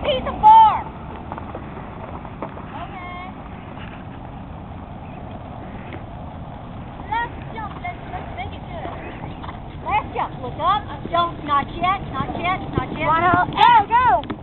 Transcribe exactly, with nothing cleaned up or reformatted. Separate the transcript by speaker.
Speaker 1: piece of bark. Okay. Last jump. Let's let's make it good. Last jump. Look up. Don't. Not yet. Not yet. Not yet.
Speaker 2: Wanna go? Go.